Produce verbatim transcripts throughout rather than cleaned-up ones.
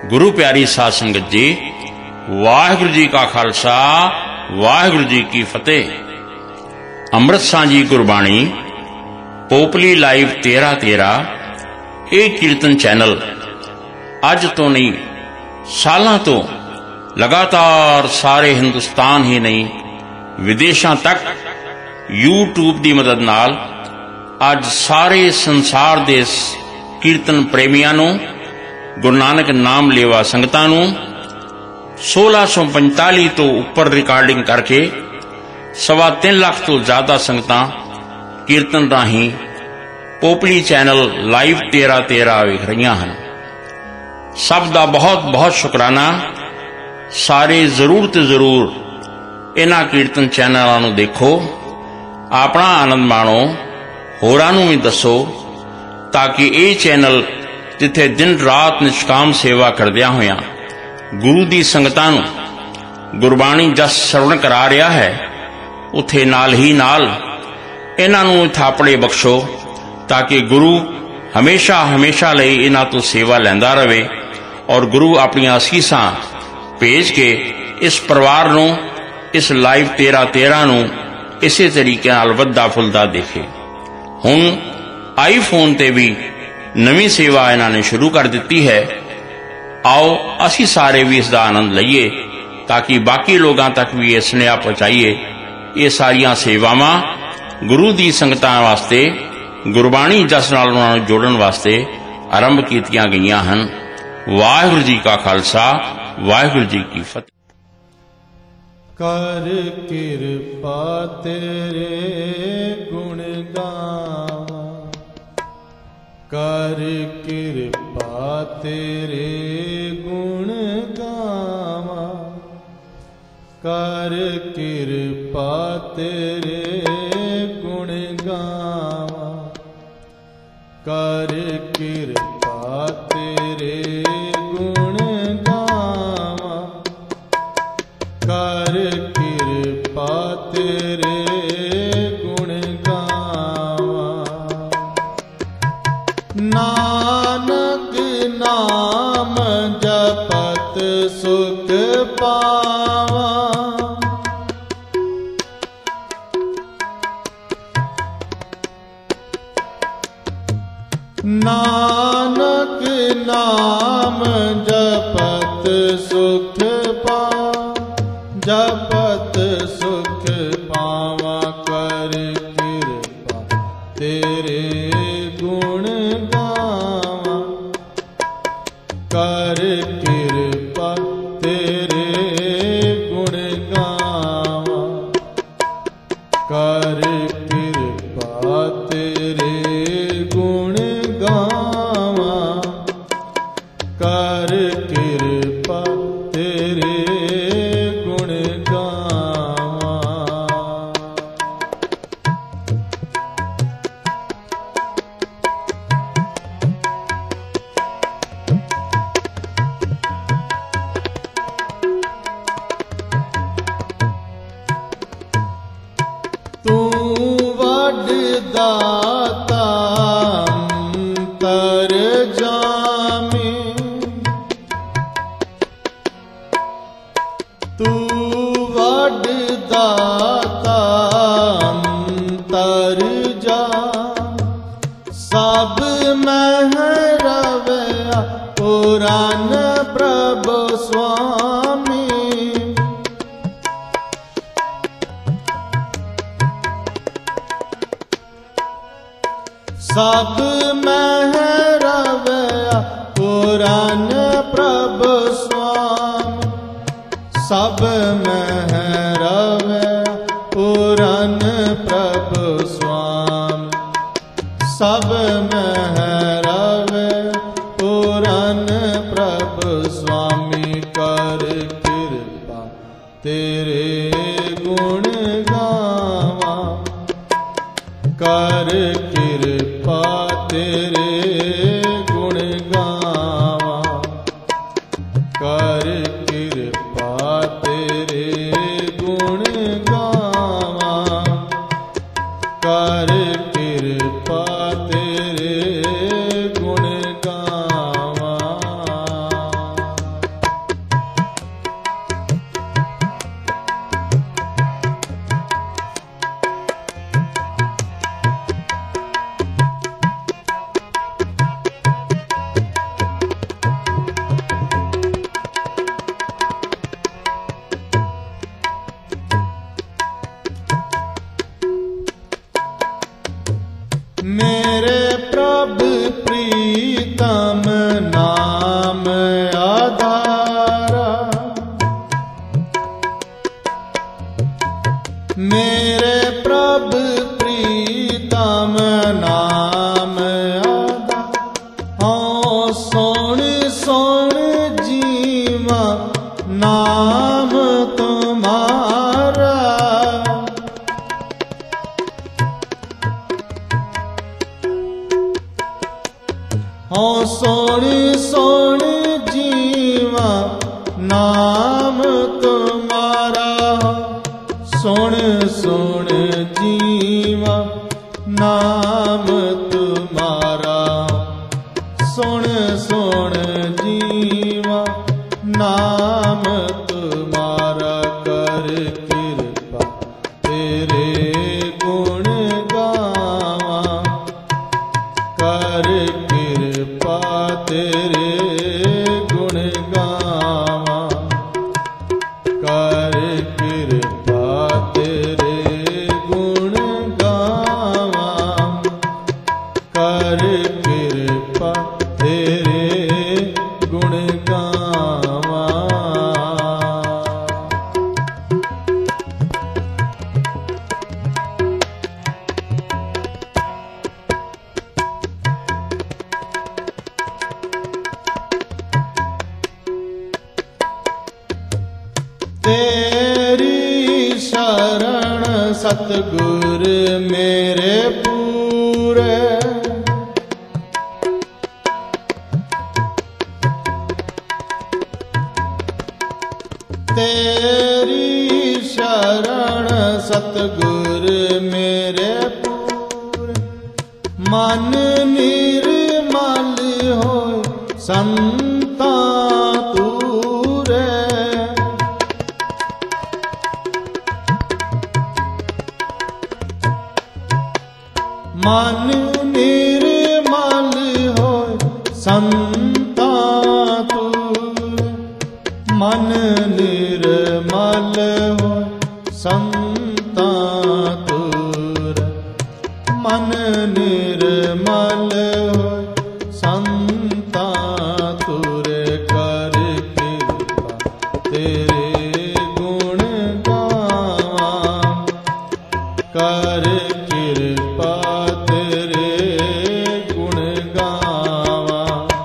गुरु प्यारी साध संगत जी, वाहिगुरु जी का खालसा वाहिगुरु जी की फतेह। अमृत सांझी गुरबाणी पोपली लाइव तेरह तेरह ये कीर्तन चैनल अज तो नहीं सालों तो लगातार सारे हिंदुस्तान ही नहीं विदेशों तक यूट्यूब की मदद नाल अज सारे संसार दे कीर्तन प्रेमियों नूं, गुरु नानक नाम लेवा संगतां नूं सोलह सौ पंताली तो उपर रिकॉर्डिंग करके सवा तीन लाख तो ज्यादा संगतां कीर्तन राही पोपली चैनल लाइव तेरह तेरह वेख रही हैं। सब का बहुत बहुत शुकराना। सारे जरूर तो जरूर इन्हां कीर्तन चैनलों नूं देखो, अपना आनंद माणो, होरां नूं भी दसो, ताकि ये चैनल जिथे दिन रात निष्काम सेवा करदियां होयां गुरु दी संगतां नूं गुरबाणी जस श्रवण करा रहा है, उथे नाल ही नाल इन्हां नूं थापड़े बख्शो, ताकि गुरु हमेशा हमेशा लई इन्हां तो सेवा लैंदा रहे और गुरु अपनी असीसां भेज के इस परिवार नूं, इस लाइव तेरह तेरह नूं इसे तरीके नाल वधदा फुलदा देखे। हुण आईफोन ते भी नवी सेवा इन्हां ने शुरू कर दी है। आओ असी सारे भी इसका आनंद लईए, ताकि बाकी लोगों तक भी ये स्नेहा पहुँचाइए। ये सारिया सेवावां गुरु दी संगतां वास्ते गुरबाणी जस नाल उन्हां नूं जोड़न वास्ते आरंभ कीतियां गईयां हन। वाहिगुरु जी का खालसा वाहिगुरु जी की फतेह। कर किरपा तेरे गुण गावा, कर किरपा तेरे गुण गावा, कर किरपा तेरे गुण गावा, कर किरपा तेरे गुण गावा, कर किरपा तेरे गुण गावा। नानक नाम जपत सुख पावा, नानक नाम जपत सुख पावा, जपत सुख पावा, कर किरपा तेरे गुण गावा, कर किरपा तेरे गुण गावा, कर किरपा तेरे गुण गावा, कर किरपा तेरे गुण गावा। तू वड दाता अंतर जामी, तू वड दाता अंतर जामी, सब मह रवैया पुरान प्रभु स्वामी, सब मह रवैया पुरान प्रभु स्वामी, सब मह रवैया पुरान प्रभु स्वामी, सब मह रवैया पुरान प्रभु स्वामी, कर किरपा तेरे गुण गावा, कर किरपा तेरे गुण गावा, कर किरपा तेरे गुण गावा, कर किरपा तेरे गुण गावा। नाम तुम्हारा। हो सोण सोण जीवा नाम तुम्हारा। सोण सोण जीवा नाम तुम्हारा। सोण सोण जीवा नाम तुम्हारा। कर कृपा तेरे गुण गावा। कर कृपा तेरे गुण गावा। कर कृपा तेरे गुण गावा। कर कृपा तेरे गुण गावा। तेरी शरण सतगुर मेरे पूरे। तेरी शरण सतगुर मेरे पूरे। मन निर्मल होए संता तूरे। मन निर्मल होए संता तूरे। मन निर्मल होए संता तूरे। मन निर्मल होए संता तूरे। कर कृपा तेरे गुण गावा। कर कृपा तेरे गुण गावा।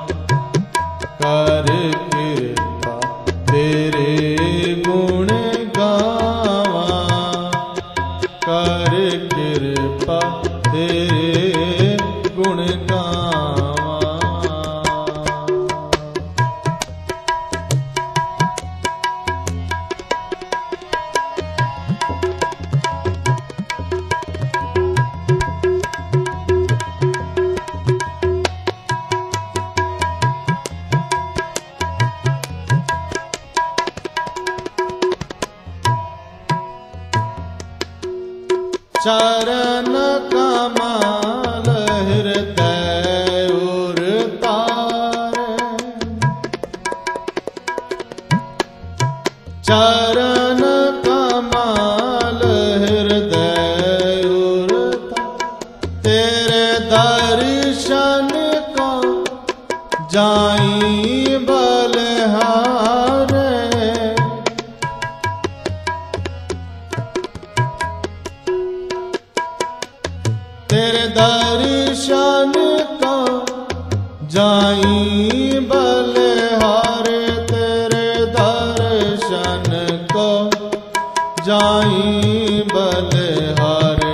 कर कृपा तेरे गुण गावा। कर कृपा तेरे गुण गावा। चरण कमल हृदय उर तारे। चरण कमल हृदय उर तारे। तेरे दर्शन को जाई बलहारे। तेरे दर्शन का जाई बलहारे। तेरे दर्शन को जाई बलहारे।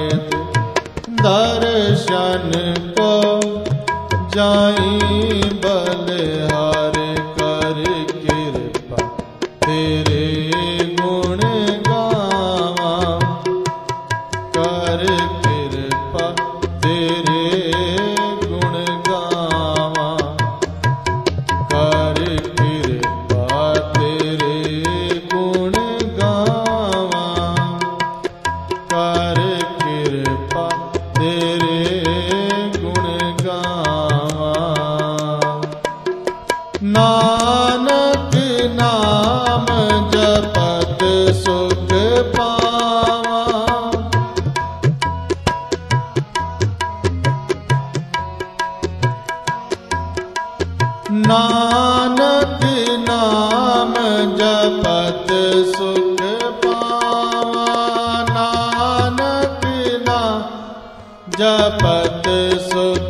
दर्शन को जाई बलहारे। कर कृपा तेरे गुण गावा। कर कृपा तेरे गुण गावा। कर कृपा तेरे गुण गावा। कर कृपा तेरे गुण गावा। नानक नाम जपत सुख पावा। नानक नाम जपत सुख पावा। नानक नाम जपत सुख